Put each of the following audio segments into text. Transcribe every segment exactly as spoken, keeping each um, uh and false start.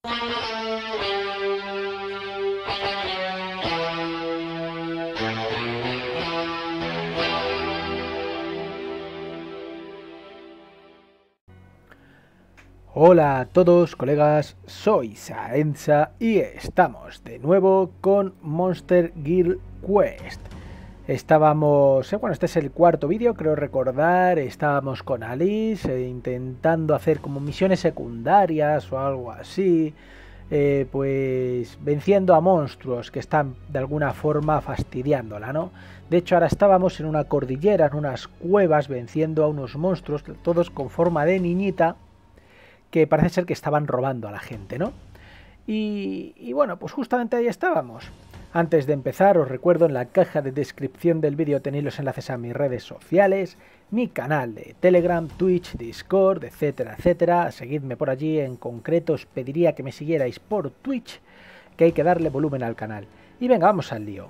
Hola a todos, colegas, soy Saenza y estamos de nuevo con Monster Guild Quest. Estábamos, eh, bueno, este es el cuarto vídeo, creo recordar, estábamos con Alice eh, intentando hacer como misiones secundarias o algo así, eh, pues venciendo a monstruos que están de alguna forma fastidiándola, ¿no? De hecho ahora estábamos en una cordillera, en unas cuevas, venciendo a unos monstruos, todos con forma de niñita, que parece ser que estaban robando a la gente, ¿no? Y, y bueno, pues justamente ahí estábamos. Antes de empezar, os recuerdo en la caja de descripción del vídeo tenéis los enlaces a mis redes sociales, mi canal de Telegram, Twitch, Discord, etcétera, etcétera. Seguidme por allí, en concreto os pediría que me siguierais por Twitch, que hay que darle volumen al canal. Y venga, vamos al lío.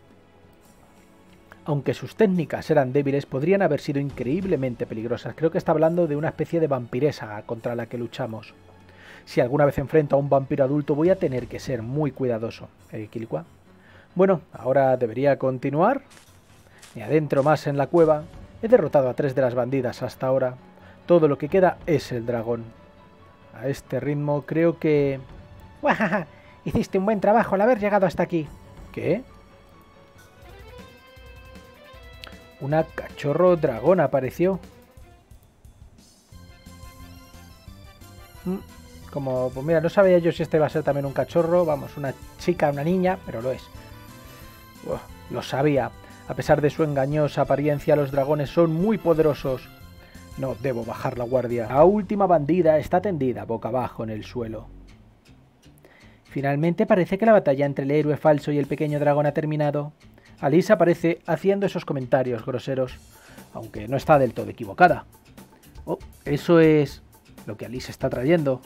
Aunque sus técnicas eran débiles, podrían haber sido increíblemente peligrosas. Creo que está hablando de una especie de vampiresa contra la que luchamos. Si alguna vez enfrento a un vampiro adulto, voy a tener que ser muy cuidadoso. ¿Eh, Quilicua? Bueno, ahora debería continuar. Me adentro más en la cueva. He derrotado a tres de las bandidas hasta ahora. Todo lo que queda es el dragón. A este ritmo creo que... ¡Guajaja! Hiciste un buen trabajo al haber llegado hasta aquí. ¿Qué? Una cachorro dragón apareció. Como, pues mira, no sabía yo si este iba a ser también un cachorro. Vamos, una chica, una niña, pero lo es. Uf, lo sabía. A pesar de su engañosa apariencia, los dragones son muy poderosos. No debo bajar la guardia. La última bandida está tendida boca abajo en el suelo. Finalmente parece que la batalla entre el héroe falso y el pequeño dragón ha terminado. Alice aparece haciendo esos comentarios groseros, aunque no está del todo equivocada. Oh, eso es lo que Alice está trayendo.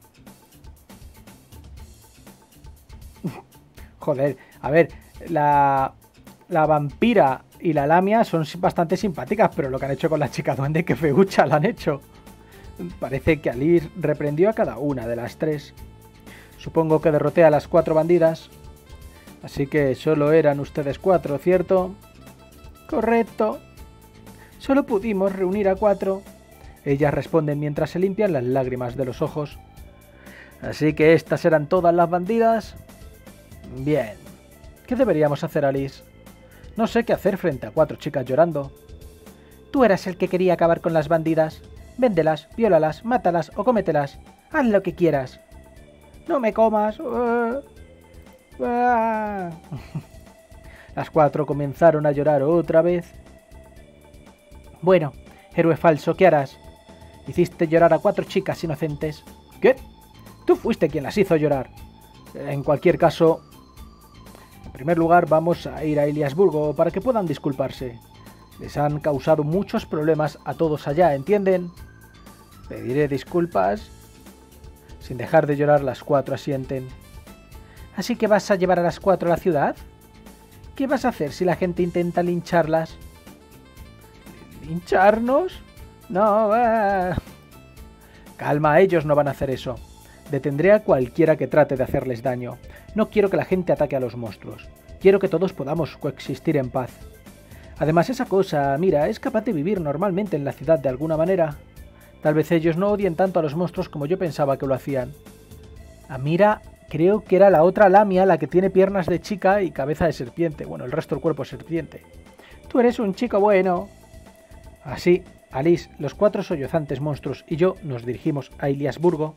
Joder, a ver, la, la vampira y la lamia son bastante simpáticas, pero lo que han hecho con la chica duende, que feucha la han hecho. Parece que Alice reprendió a cada una de las tres. Supongo que derroté a las cuatro bandidas. Así que solo eran ustedes cuatro, ¿cierto? Correcto. Solo pudimos reunir a cuatro. Ellas responden mientras se limpian las lágrimas de los ojos. Así que estas eran todas las bandidas. Bien. ¿Qué deberíamos hacer, Alice? No sé qué hacer frente a cuatro chicas llorando. Tú eras el que quería acabar con las bandidas. Véndelas, viólalas, mátalas o cómetelas. Haz lo que quieras. No me comas. Uh... ¡Ah! Las cuatro comenzaron a llorar otra vez. Bueno, héroe falso, ¿qué harás? Hiciste llorar a cuatro chicas inocentes. ¿Qué? Tú fuiste quien las hizo llorar. En cualquier caso, en primer lugar vamos a ir a Iliasburgo para que puedan disculparse. Les han causado muchos problemas a todos allá, ¿entienden? Pediré disculpas. Sin dejar de llorar, las cuatro asienten. ¿Así que vas a llevar a las cuatro a la ciudad? ¿Qué vas a hacer si la gente intenta lincharlas? ¿Lincharnos? No, va. Calma, ellos no van a hacer eso. Detendré a cualquiera que trate de hacerles daño. No quiero que la gente ataque a los monstruos. Quiero que todos podamos coexistir en paz. Además, esa cosa, mira, es capaz de vivir normalmente en la ciudad de alguna manera. Tal vez ellos no odien tanto a los monstruos como yo pensaba que lo hacían. Amira... Creo que era la otra lamia, la que tiene piernas de chica y cabeza de serpiente. Bueno, el resto del cuerpo es serpiente. Tú eres un chico bueno. Así, Alice, los cuatro sollozantes monstruos y yo nos dirigimos a Iliasburgo.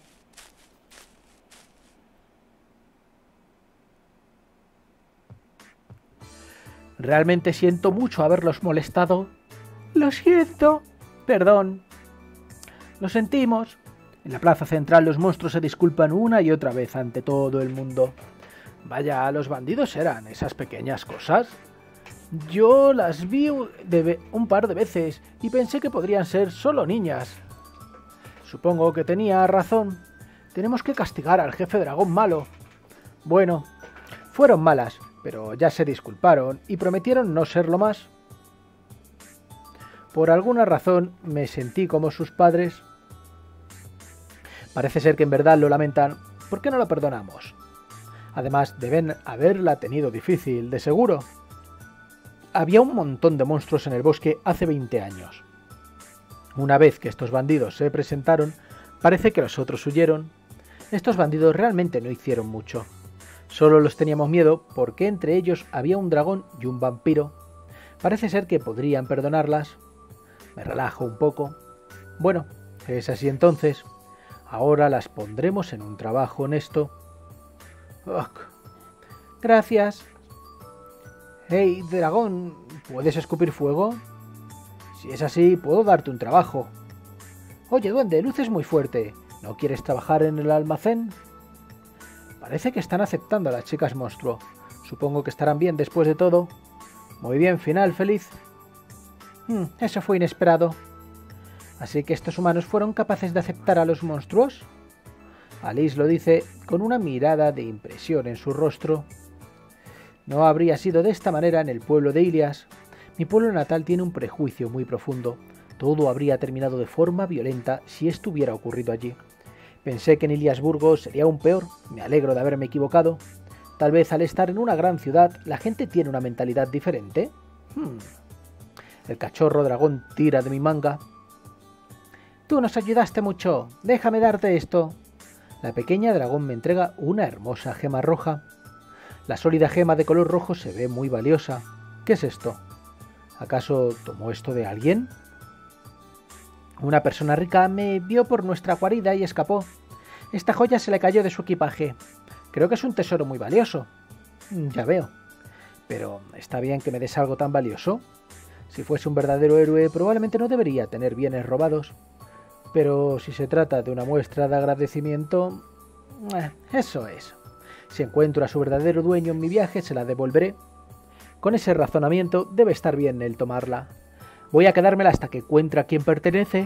Realmente siento mucho haberlos molestado. Lo siento. Perdón. Lo sentimos. En la plaza central los monstruos se disculpan una y otra vez ante todo el mundo. Vaya, los bandidos eran esas pequeñas cosas. Yo las vi de un par de veces y pensé que podrían ser solo niñas. Supongo que tenía razón. Tenemos que castigar al jefe dragón malo. Bueno, fueron malas, pero ya se disculparon y prometieron no serlo más. Por alguna razón me sentí como sus padres. Parece ser que en verdad lo lamentan. ¿por qué no lo perdonamos? Además, deben haberla tenido difícil, de seguro. Había un montón de monstruos en el bosque hace veinte años. Una vez que estos bandidos se presentaron, parece que los otros huyeron. Estos bandidos realmente no hicieron mucho. Solo los teníamos miedo porque entre ellos había un dragón y un vampiro. Parece ser que podrían perdonarlas. Me relajo un poco. Bueno, es así entonces. Ahora las pondremos en un trabajo honesto. Ugh. Gracias. Hey, dragón, ¿puedes escupir fuego? Si es así, puedo darte un trabajo. Oye, duende, luces muy fuerte. ¿No quieres trabajar en el almacén? Parece que están aceptando a las chicas monstruo. Supongo que estarán bien después de todo. Muy bien, final feliz. Hmm, eso fue inesperado. ¿Así que estos humanos fueron capaces de aceptar a los monstruos? Alice lo dice con una mirada de impresión en su rostro. No habría sido de esta manera en el pueblo de Ilias. Mi pueblo natal tiene un prejuicio muy profundo. Todo habría terminado de forma violenta si esto hubiera ocurrido allí. Pensé que en Iliasburgo sería aún peor. Me alegro de haberme equivocado. Tal vez al estar en una gran ciudad la gente tiene una mentalidad diferente. Hmm. El cachorro dragón tira de mi manga. Tú nos ayudaste mucho. Déjame darte esto. La pequeña dragón me entrega una hermosa gema roja. La sólida gema de color rojo se ve muy valiosa. ¿Qué es esto? ¿Acaso tomó esto de alguien? Una persona rica me vio por nuestra guarida y escapó. Esta joya se le cayó de su equipaje. Creo que es un tesoro muy valioso. Ya veo. Pero ¿está bien que me des algo tan valioso? Si fuese un verdadero héroe probablemente no debería tener bienes robados. Pero si se trata de una muestra de agradecimiento... Eh, eso es. Si encuentro a su verdadero dueño en mi viaje se la devolveré. Con ese razonamiento debe estar bien el tomarla. Voy a quedármela hasta que encuentre a quien pertenece.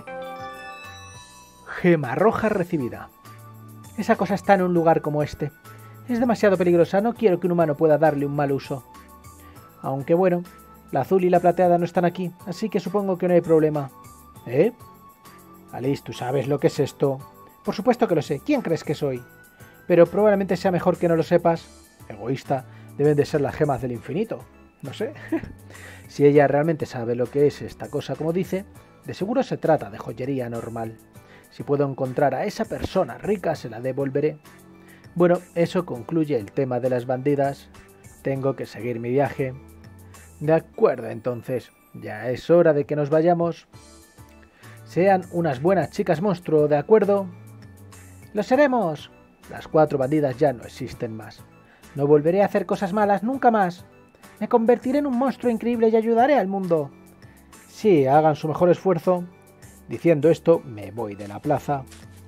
Gema roja recibida. Esa cosa está en un lugar como este. Es demasiado peligrosa, no quiero que un humano pueda darle un mal uso. Aunque bueno, la azul y la plateada no están aquí, así que supongo que no hay problema. ¿Eh? Alice, ¿tú sabes lo que es esto? Por supuesto que lo sé. ¿Quién crees que soy? Pero probablemente sea mejor que no lo sepas. Egoísta, deben de ser las gemas del infinito. No sé. Si ella realmente sabe lo que es esta cosa como dice, de seguro se trata de joyería normal. Si puedo encontrar a esa persona rica, se la devolveré. Bueno, eso concluye el tema de las bandidas. Tengo que seguir mi viaje. De acuerdo, entonces. Ya es hora de que nos vayamos. Sean unas buenas chicas monstruo, ¿de acuerdo? ¡Lo seremos! Las cuatro bandidas ya no existen más. No volveré a hacer cosas malas nunca más. Me convertiré en un monstruo increíble y ayudaré al mundo. Sí, hagan su mejor esfuerzo. Diciendo esto, me voy de la plaza.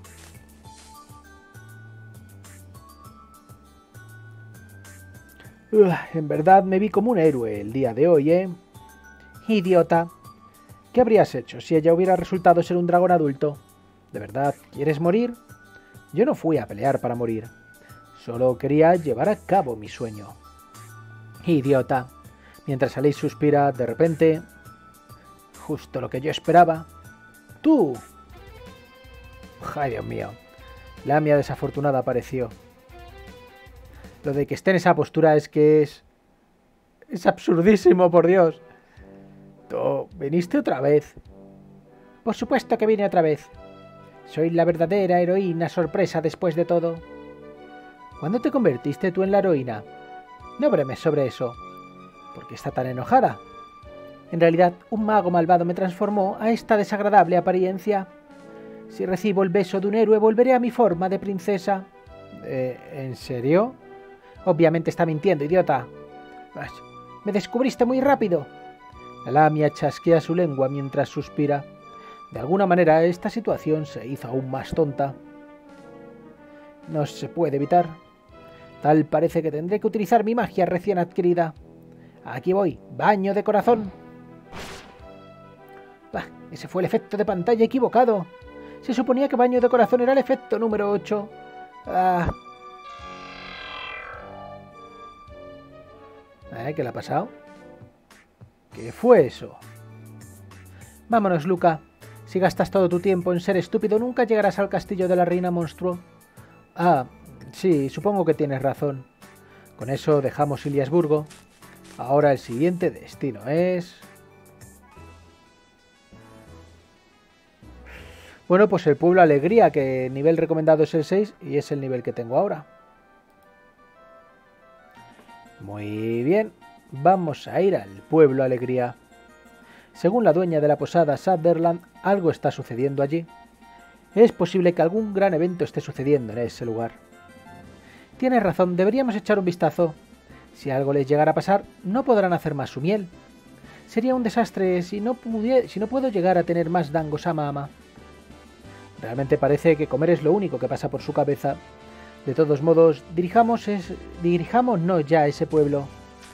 Uf, en verdad me vi como un héroe el día de hoy, ¿eh? Idiota. ¿Qué habrías hecho si ella hubiera resultado ser un dragón adulto? ¿De verdad quieres morir? Yo no fui a pelear para morir. Solo quería llevar a cabo mi sueño. Idiota. Mientras Alice suspira, de repente... Justo lo que yo esperaba. ¡Tú! ¡Ay, Dios mío! Lamia desafortunada apareció. Lo de que esté en esa postura es que es... Es absurdísimo, por Dios. ¿Tú viniste otra vez? Por supuesto que vine otra vez. Soy la verdadera heroína sorpresa después de todo. ¿Cuándo te convertiste tú en la heroína? No bremes sobre eso. ¿Por qué está tan enojada? En realidad, un mago malvado me transformó a esta desagradable apariencia. Si recibo el beso de un héroe, volveré a mi forma de princesa. Eh, ¿En serio? Obviamente está mintiendo, idiota. Me descubriste muy rápido. La Lamia chasquea su lengua mientras suspira. De alguna manera, esta situación se hizo aún más tonta. No se puede evitar. Tal parece que tendré que utilizar mi magia recién adquirida. Aquí voy, baño de corazón. Bah, ese fue el efecto de pantalla equivocado. Se suponía que baño de corazón era el efecto número ocho. Ah. ¿Eh? ¿Qué le ha pasado? ¿Qué fue eso? Vámonos, Luca. Si gastas todo tu tiempo en ser estúpido, nunca llegarás al castillo de la reina monstruo. Ah, Sí, supongo que tienes razón. Con eso dejamos Iliasburgo. Ahora el siguiente destino es... Bueno, pues el pueblo Alegría, que el nivel recomendado es el seis y es el nivel que tengo ahora. Muy bien, vamos a ir al pueblo Alegría. Según la dueña de la posada Sutherland, algo está sucediendo allí. Es posible que algún gran evento esté sucediendo en ese lugar. Tienes razón, deberíamos echar un vistazo. Si algo les llegara a pasar, no podrán hacer más su miel. Sería un desastre si no, pudiera, si no puedo llegar a tener más Dango-sama ama. Realmente parece que comer es lo único que pasa por su cabeza. De todos modos, dirijamos es, dirijámonos ya a ese pueblo.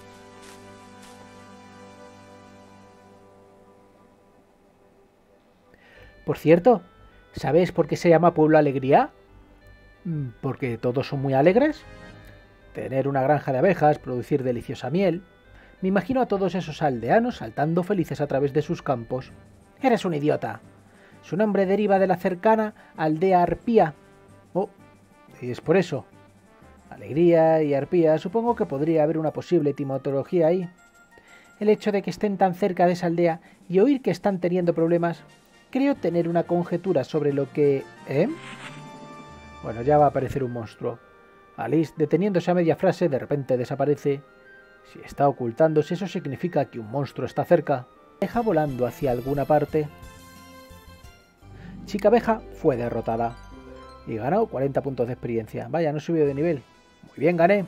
Por cierto, ¿sabes por qué se llama Pueblo Alegría? ¿Porque todos son muy alegres? Tener una granja de abejas, producir deliciosa miel... Me imagino a todos esos aldeanos saltando felices a través de sus campos. ¡Eres un idiota! Su nombre deriva de la cercana aldea Arpía. Oh, y es por eso. Alegría y Arpía, supongo que podría haber una posible etimología ahí. El hecho de que estén tan cerca de esa aldea y oír que están teniendo problemas, creo tener una conjetura sobre lo que... ¿Eh? Bueno, ya va a aparecer un monstruo. Alice, deteniéndose a media frase, de repente desaparece. Si está ocultándose, eso significa que un monstruo está cerca. Deja volando hacia alguna parte. Chica Abeja fue derrotada. Y ganó cuarenta puntos de experiencia. Vaya, no he subido de nivel. Muy bien, gané.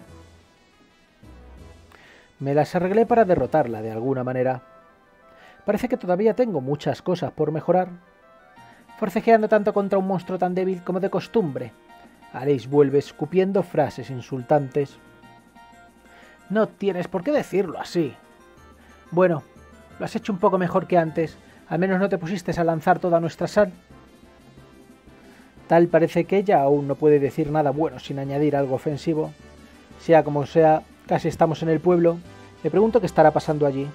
Me las arreglé para derrotarla de alguna manera. Parece que todavía tengo muchas cosas por mejorar. Forcejeando tanto contra un monstruo tan débil como de costumbre. Alice vuelve escupiendo frases insultantes. No tienes por qué decirlo así. Bueno, lo has hecho un poco mejor que antes. Al menos no te pusiste a lanzar toda nuestra sal. Tal parece que ella aún no puede decir nada bueno sin añadir algo ofensivo. Sea como sea, casi estamos en el pueblo. Me pregunto qué estará pasando allí.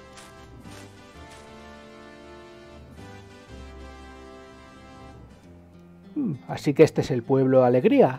Así que este es el pueblo Alegría.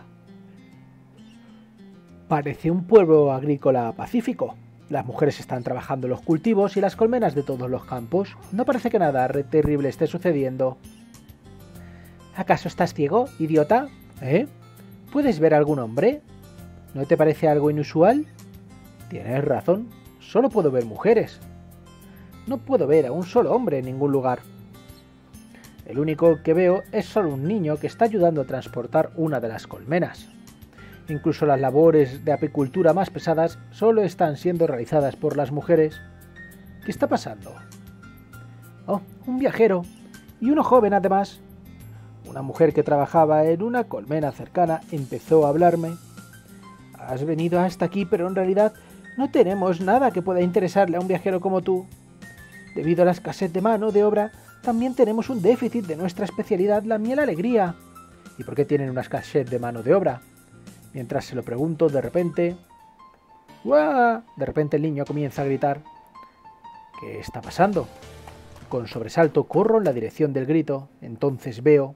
Parece un pueblo agrícola pacífico. Las mujeres están trabajando los cultivos y las colmenas de todos los campos. No parece que nada terrible esté sucediendo. ¿Acaso estás ciego, idiota? ¿Eh? ¿Puedes ver algún hombre? ¿No te parece algo inusual? Tienes razón, solo puedo ver mujeres. No puedo ver a un solo hombre en ningún lugar. El único que veo es solo un niño que está ayudando a transportar una de las colmenas. Incluso las labores de apicultura más pesadas solo están siendo realizadas por las mujeres. ¿Qué está pasando? Oh, un viajero. Y uno joven además. Una mujer que trabajaba en una colmena cercana empezó a hablarme. Has venido hasta aquí, pero en realidad no tenemos nada que pueda interesarle a un viajero como tú. Debido a la escasez de mano de obra, también tenemos un déficit de nuestra especialidad, la miel Alegría. ¿Y por qué tienen una escasez de mano de obra? Mientras se lo pregunto, de repente... ¡Guau! De repente el niño comienza a gritar. ¿Qué está pasando? Con sobresalto corro en la dirección del grito. Entonces veo...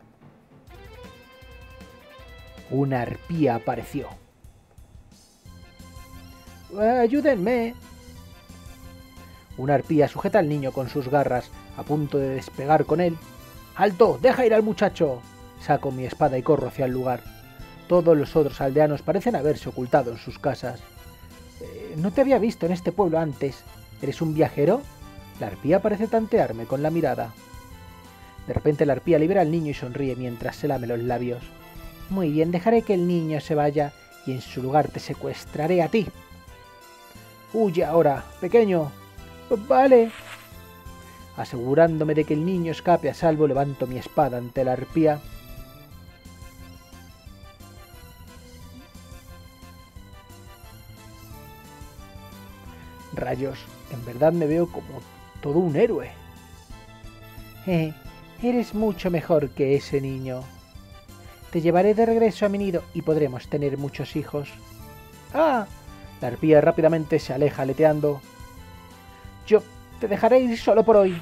Una arpía apareció. ¡Ayúdenme! Una arpía sujeta al niño con sus garras, a punto de despegar con él. ¡Alto! ¡Deja ir al muchacho! Saco mi espada y corro hacia el lugar. Todos los otros aldeanos parecen haberse ocultado en sus casas. Eh, no te había visto en este pueblo antes. ¿Eres un viajero? La arpía parece tantearme con la mirada. De repente la arpía libera al niño y sonríe mientras se lame los labios. Muy bien, dejaré que el niño se vaya y en su lugar te secuestraré a ti. Huye ahora, pequeño. Vale. Asegurándome de que el niño escape a salvo, levanto mi espada ante la arpía. Rayos, en verdad me veo como todo un héroe. Eh, eres mucho mejor que ese niño. Te llevaré de regreso a mi nido y podremos tener muchos hijos. ¡Ah! La arpía rápidamente se aleja aleteando. Yo te dejaré ir solo por hoy.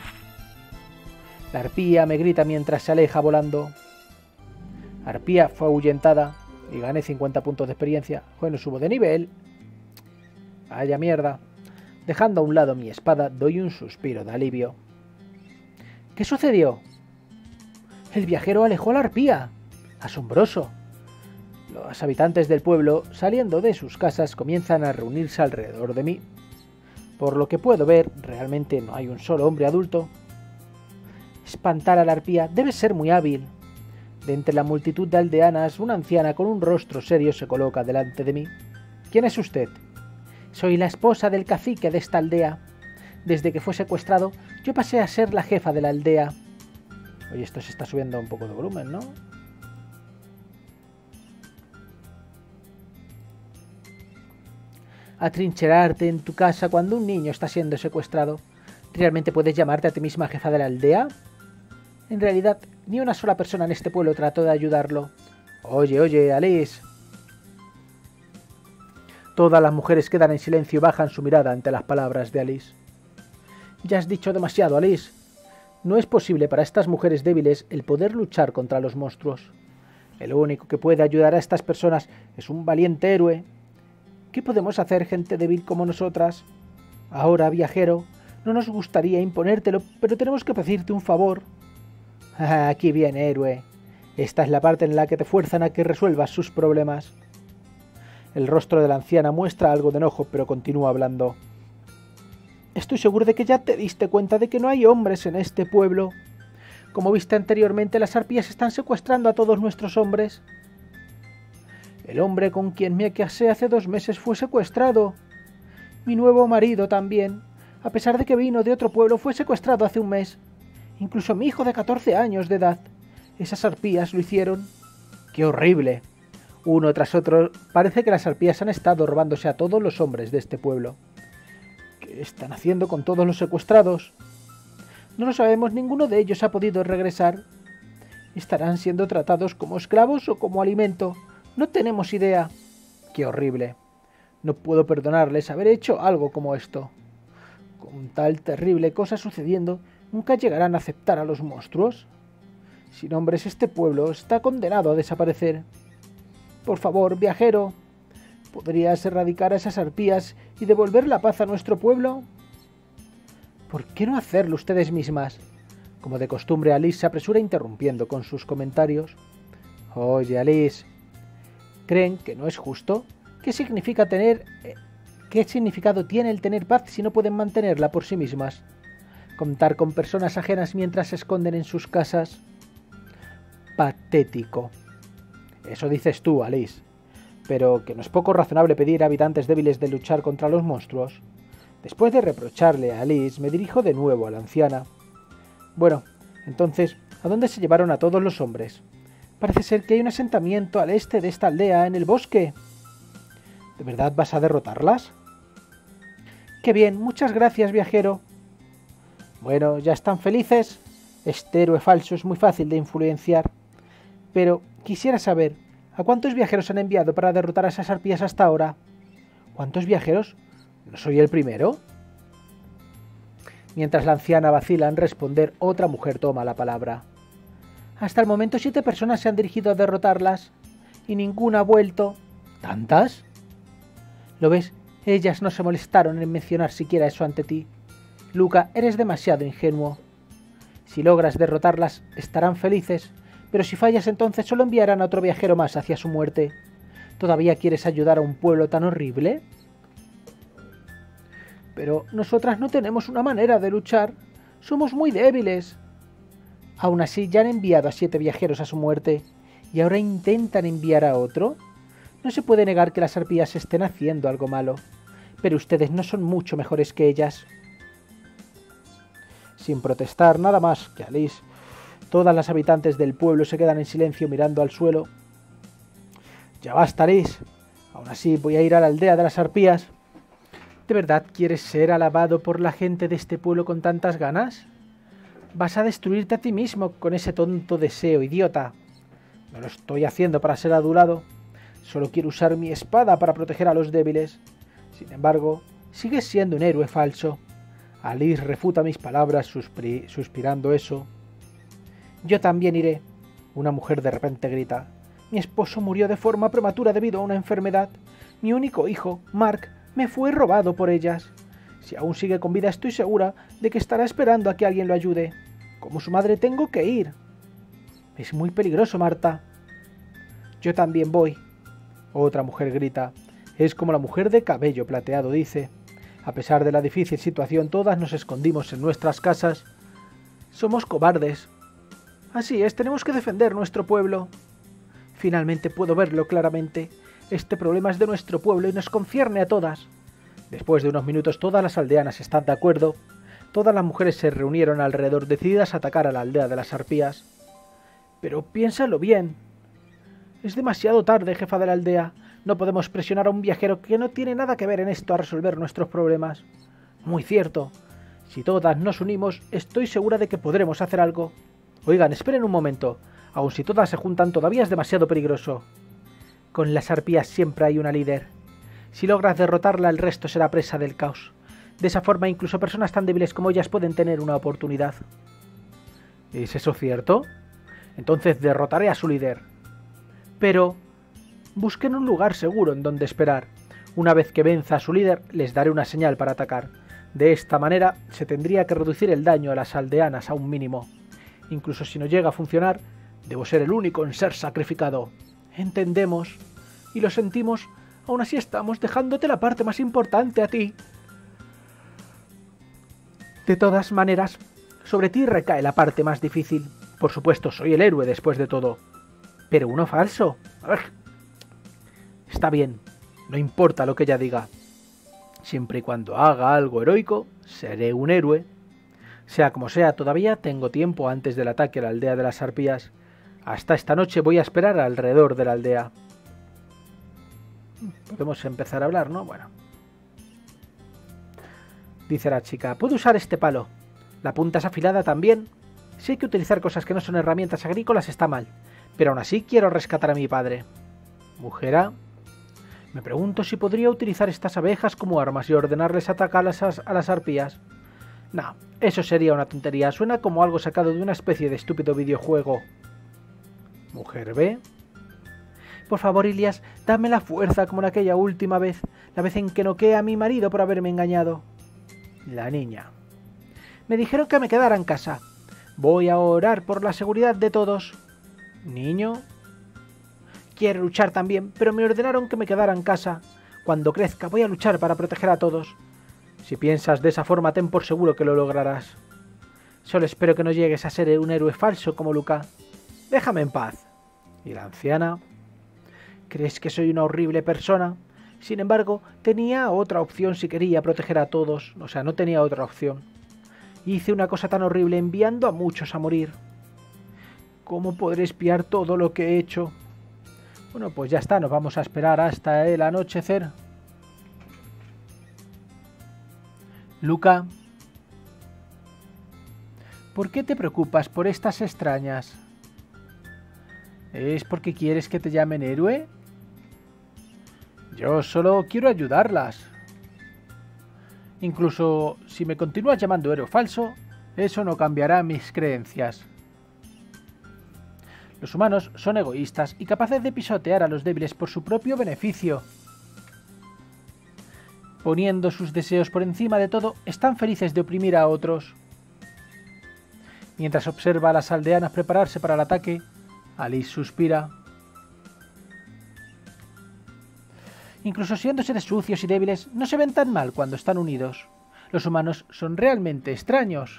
La arpía me grita mientras se aleja volando. Arpía fue ahuyentada. Y gané cincuenta puntos de experiencia. Bueno, subo de nivel. Vaya mierda. Dejando a un lado mi espada, doy un suspiro de alivio. ¿Qué sucedió? El viajero alejó a la arpía. Asombroso. Los habitantes del pueblo, saliendo de sus casas, comienzan a reunirse alrededor de mí. Por lo que puedo ver, realmente no hay un solo hombre adulto. Espantar a la arpía debe ser muy hábil. De entre la multitud de aldeanas, una anciana con un rostro serio se coloca delante de mí. ¿Quién es usted? Soy la esposa del cacique de esta aldea. Desde que fue secuestrado, yo pasé a ser la jefa de la aldea. Oye, esto se está subiendo un poco de volumen, ¿no? Atrincherarte en tu casa cuando un niño está siendo secuestrado. ¿Realmente puedes llamarte a ti misma jefa de la aldea? En realidad, ni una sola persona en este pueblo trató de ayudarlo. Oye, oye, Alice. Todas las mujeres quedan en silencio y bajan su mirada ante las palabras de Alice. Ya has dicho demasiado, Alice. No es posible para estas mujeres débiles el poder luchar contra los monstruos. El único que puede ayudar a estas personas es un valiente héroe. ¿Qué podemos hacer, gente débil como nosotras? Ahora, viajero, no nos gustaría imponértelo, pero tenemos que pedirte un favor. Ah, aquí viene, héroe. Esta es la parte en la que te fuerzan a que resuelvas sus problemas. El rostro de la anciana muestra algo de enojo, pero continúa hablando. Estoy seguro de que ya te diste cuenta de que no hay hombres en este pueblo. Como viste anteriormente, las arpías están secuestrando a todos nuestros hombres. El hombre con quien me casé hace dos meses fue secuestrado. Mi nuevo marido también, a pesar de que vino de otro pueblo, fue secuestrado hace un mes. Incluso mi hijo de catorce años de edad. Esas arpías lo hicieron. ¡Qué horrible! Uno tras otro, parece que las arpías han estado robándose a todos los hombres de este pueblo. ¿Qué están haciendo con todos los secuestrados? No lo sabemos, ninguno de ellos ha podido regresar. ¿Estarán siendo tratados como esclavos o como alimento? No tenemos idea. ¡Qué horrible! No puedo perdonarles haber hecho algo como esto. Con tal terrible cosa sucediendo, ¿nunca llegarán a aceptar a los monstruos? Sin hombres, este pueblo está condenado a desaparecer. Por favor, viajero, ¿podrías erradicar a esas arpías y devolver la paz a nuestro pueblo? ¿Por qué no hacerlo ustedes mismas? Como de costumbre, Alice se apresura interrumpiendo con sus comentarios. Oye, Alice, ¿creen que no es justo? ¿Qué significa tener... ¿Qué significado tiene el tener paz si no pueden mantenerla por sí mismas? ¿Contar con personas ajenas mientras se esconden en sus casas? Patético. Eso dices tú, Alice. Pero que no es poco razonable pedir a habitantes débiles de luchar contra los monstruos. Después de reprocharle a Alice, me dirijo de nuevo a la anciana. Bueno, entonces, ¿a dónde se llevaron a todos los hombres? Parece ser que hay un asentamiento al este de esta aldea, en el bosque. ¿De verdad vas a derrotarlas? ¡Qué bien! Muchas gracias, viajero. Bueno, ¿ya están felices? Este héroe falso es muy fácil de influenciar. Pero quisiera saber, ¿a cuántos viajeros han enviado para derrotar a esas arpías hasta ahora? ¿Cuántos viajeros? ¿No soy el primero? Mientras la anciana vacila en responder, otra mujer toma la palabra. Hasta el momento siete personas se han dirigido a derrotarlas, y ninguna ha vuelto. ¿Tantas? ¿Lo ves? Ellas no se molestaron en mencionar siquiera eso ante ti. Luca, eres demasiado ingenuo. Si logras derrotarlas, estarán felices, pero si fallas entonces solo enviarán a otro viajero más hacia su muerte. ¿Todavía quieres ayudar a un pueblo tan horrible? Pero nosotras no tenemos una manera de luchar. Somos muy débiles. Aún así, ya han enviado a siete viajeros a su muerte, y ahora intentan enviar a otro. No se puede negar que las arpías estén haciendo algo malo, pero ustedes no son mucho mejores que ellas. Sin protestar nada más que Alice, todas las habitantes del pueblo se quedan en silencio mirando al suelo. Ya basta, Alice. Aún así voy a ir a la aldea de las arpías. ¿De verdad quieres ser alabado por la gente de este pueblo con tantas ganas? Vas a destruirte a ti mismo con ese tonto deseo, idiota. No lo estoy haciendo para ser adulado. Solo quiero usar mi espada para proteger a los débiles. Sin embargo, sigues siendo un héroe falso. Alice refuta mis palabras suspirando eso. Yo también iré. Una mujer de repente grita. Mi esposo murió de forma prematura debido a una enfermedad. Mi único hijo, Mark, me fue robado por ellas. Si aún sigue con vida, estoy segura de que estará esperando a que alguien lo ayude. Como su madre tengo que ir. Es muy peligroso, Marta. Yo también voy. Otra mujer grita. Es como la mujer de cabello plateado, dice. A pesar de la difícil situación, todas nos escondimos en nuestras casas. Somos cobardes. Así es, tenemos que defender nuestro pueblo. Finalmente puedo verlo claramente. Este problema es de nuestro pueblo y nos concierne a todas. Después de unos minutos todas las aldeanas están de acuerdo. Todas las mujeres se reunieron alrededor decididas a atacar a la aldea de las arpías. Pero piénsalo bien. Es demasiado tarde, jefa de la aldea. No podemos presionar a un viajero que no tiene nada que ver en esto a resolver nuestros problemas. Muy cierto. Si todas nos unimos, estoy segura de que podremos hacer algo. Oigan, esperen un momento. Aun si todas se juntan, todavía es demasiado peligroso. Con las arpías siempre hay una líder. Si logras derrotarla, el resto será presa del caos. De esa forma, incluso personas tan débiles como ellas pueden tener una oportunidad. ¿Es eso cierto? Entonces derrotaré a su líder. Pero busquen un lugar seguro en donde esperar. Una vez que venza a su líder, les daré una señal para atacar. De esta manera, se tendría que reducir el daño a las aldeanas a un mínimo. Incluso si no llega a funcionar, debo ser el único en ser sacrificado. Entendemos y lo sentimos. Aún así estamos dejándote la parte más importante a ti. De todas maneras, sobre ti recae la parte más difícil. Por supuesto, soy el héroe después de todo. Pero uno falso. Está bien, no importa lo que ella diga. Siempre y cuando haga algo heroico, seré un héroe. Sea como sea, todavía tengo tiempo antes del ataque a la aldea de las arpías. Hasta esta noche voy a esperar alrededor de la aldea. Podemos empezar a hablar, ¿no? Bueno. Dice la chica, ¿puedo usar este palo? ¿La punta es afilada también? Si hay que utilizar cosas que no son herramientas agrícolas está mal, pero aún así quiero rescatar a mi padre. Mujer A. Me pregunto si podría utilizar estas abejas como armas y ordenarles atacar a las, a las arpías. No, eso sería una tontería, suena como algo sacado de una especie de estúpido videojuego. Mujer B. Por favor, Ilias, dame la fuerza como en aquella última vez, la vez en que noqueé a mi marido por haberme engañado. La niña. Me dijeron que me quedara en casa. Voy a orar por la seguridad de todos. Niño. Quiero luchar también, pero me ordenaron que me quedara en casa. Cuando crezca voy a luchar para proteger a todos. Si piensas de esa forma, ten por seguro que lo lograrás. Solo espero que no llegues a ser un héroe falso como Luca. Déjame en paz. Y la anciana. ¿Crees que soy una horrible persona? Sin embargo, tenía otra opción si quería proteger a todos. O sea, no tenía otra opción. Hice una cosa tan horrible enviando a muchos a morir. ¿Cómo podré espiar todo lo que he hecho? Bueno, pues ya está, nos vamos a esperar hasta el anochecer. Luca, ¿por qué te preocupas por estas extrañas? ¿Es porque quieres que te llamen héroe? Yo solo quiero ayudarlas. Incluso si me continúas llamando héroe falso, eso no cambiará mis creencias. Los humanos son egoístas y capaces de pisotear a los débiles por su propio beneficio. Poniendo sus deseos por encima de todo, están felices de oprimir a otros. Mientras observa a las aldeanas prepararse para el ataque, Alice suspira. Incluso siendo seres sucios y débiles, no se ven tan mal cuando están unidos. Los humanos son realmente extraños.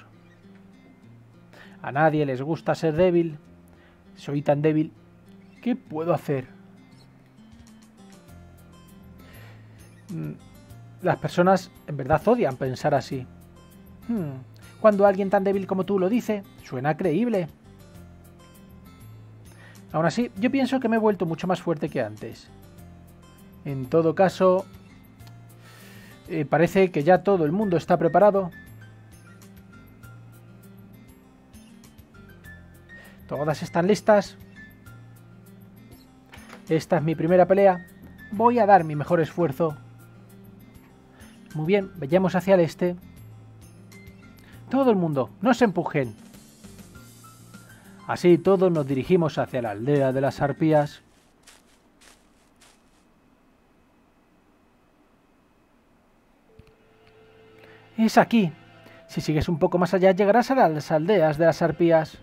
A nadie les gusta ser débil. Soy tan débil. ¿Qué puedo hacer? Las personas en verdad odian pensar así. Hmm. Cuando alguien tan débil como tú lo dice, suena creíble. Aún así, yo pienso que me he vuelto mucho más fuerte que antes. En todo caso, eh, parece que ya todo el mundo está preparado. Todas están listas. Esta es mi primera pelea. Voy a dar mi mejor esfuerzo. Muy bien, vayamos hacia el este. Todo el mundo, no se empujen. Así todos nos dirigimos hacia la aldea de las arpías. Es aquí. Si sigues un poco más allá, llegarás a las aldeas de las arpías.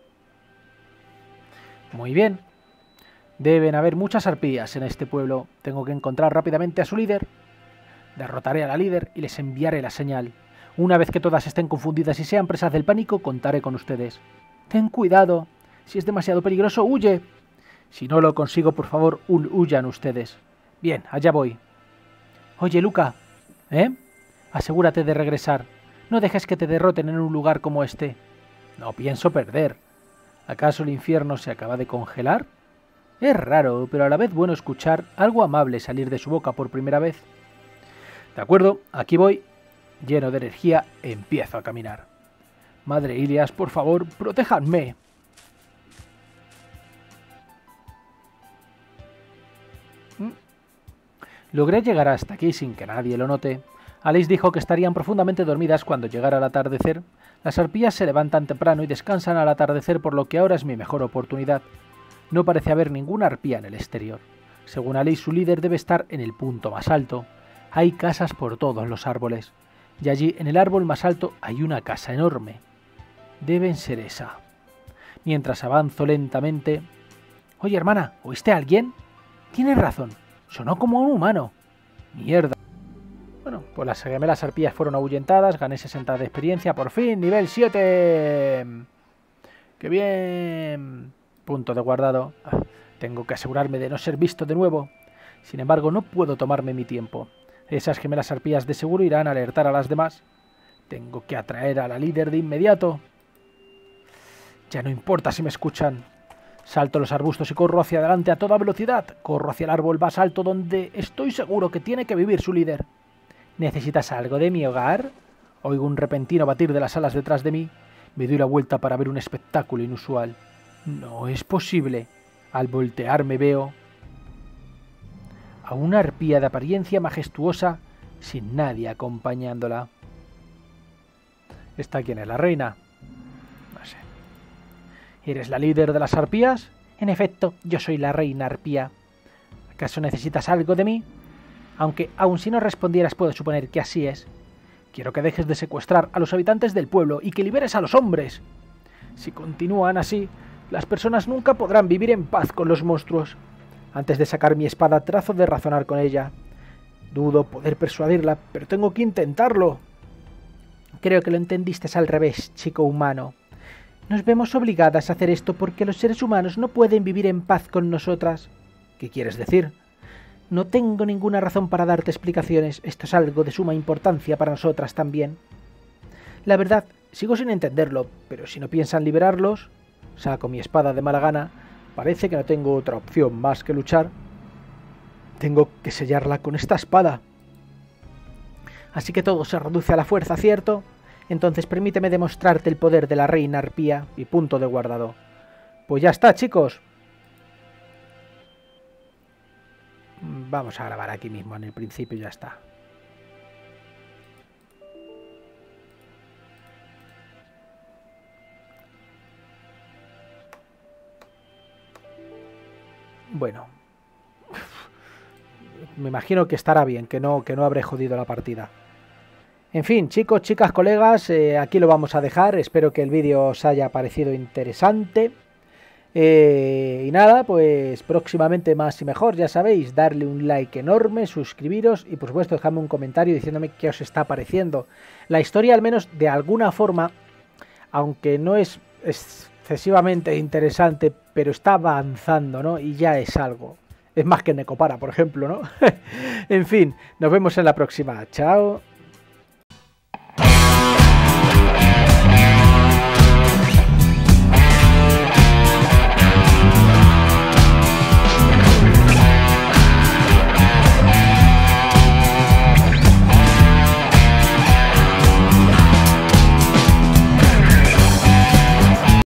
Muy bien. Deben haber muchas arpías en este pueblo. Tengo que encontrar rápidamente a su líder. Derrotaré a la líder y les enviaré la señal. Una vez que todas estén confundidas y sean presas del pánico, contaré con ustedes. Ten cuidado. Si es demasiado peligroso, huye. Si no lo consigo, por favor, huyan ustedes. Bien, allá voy. Oye, Luca. ¿Eh? Asegúrate de regresar. No dejes que te derroten en un lugar como este. No pienso perder. ¿Acaso el infierno se acaba de congelar? Es raro, pero a la vez bueno escuchar algo amable salir de su boca por primera vez. De acuerdo, aquí voy. Lleno de energía, empiezo a caminar. Madre Ilias, por favor, protéjanme. ¿Mm? Logré llegar hasta aquí sin que nadie lo note. Alice dijo que estarían profundamente dormidas cuando llegara el atardecer. Las arpías se levantan temprano y descansan al atardecer, por lo que ahora es mi mejor oportunidad. No parece haber ninguna arpía en el exterior. Según Alice, su líder debe estar en el punto más alto. Hay casas por todos los árboles. Y allí, en el árbol más alto, hay una casa enorme. Deben ser esa. Mientras avanzo lentamente... Oye, hermana, ¿oíste a alguien? Tienes razón. Sonó como un humano. Mierda. Bueno, pues las gemelas arpías fueron ahuyentadas. Gané sesenta de experiencia. Por fin, nivel siete. ¡Qué bien! Punto de guardado. Ah, tengo que asegurarme de no ser visto de nuevo. Sin embargo, no puedo tomarme mi tiempo. Esas gemelas arpías de seguro irán a alertar a las demás. Tengo que atraer a la líder de inmediato. Ya no importa si me escuchan. Salto los arbustos y corro hacia adelante a toda velocidad. Corro hacia el árbol más alto donde estoy seguro que tiene que vivir su líder. ¿Necesitas algo de mi hogar? Oigo un repentino batir de las alas detrás de mí. Me doy la vuelta para ver un espectáculo inusual. No es posible. Al voltearme veo a una arpía de apariencia majestuosa sin nadie acompañándola. ¿Esta quién es? ¿La reina? No sé. ¿Eres la líder de las arpías? En efecto, yo soy la reina arpía. ¿Acaso necesitas algo de mí? Aunque, aun si no respondieras, puedo suponer que así es. Quiero que dejes de secuestrar a los habitantes del pueblo y que liberes a los hombres. Si continúan así, las personas nunca podrán vivir en paz con los monstruos. Antes de sacar mi espada, trazo de razonar con ella. Dudo poder persuadirla, pero tengo que intentarlo. Creo que lo entendiste al revés, chico humano. Nos vemos obligadas a hacer esto porque los seres humanos no pueden vivir en paz con nosotras. ¿Qué quieres decir? No tengo ninguna razón para darte explicaciones. Esto es algo de suma importancia para nosotras también. La verdad, sigo sin entenderlo, pero si no piensan liberarlos... Saco mi espada de mala gana. Parece que no tengo otra opción más que luchar. Tengo que sellarla con esta espada. Así que todo se reduce a la fuerza, ¿cierto? Entonces permíteme demostrarte el poder de la reina arpía y punto de guardado. Pues ya está, chicos. Vamos a grabar aquí mismo, en el principio ya está. Bueno, me imagino que estará bien, que no, que no habré jodido la partida. En fin, chicos, chicas, colegas, eh, aquí lo vamos a dejar. Espero que el vídeo os haya parecido interesante. Eh, y nada, pues próximamente más y mejor, ya sabéis, darle un like enorme, suscribiros y por supuesto dejadme un comentario diciéndome qué os está pareciendo. La historia, al menos de alguna forma, aunque no es excesivamente interesante, pero está avanzando, ¿no? Y ya es algo. Es más que Necopara, por ejemplo, ¿no? En fin, nos vemos en la próxima. Chao.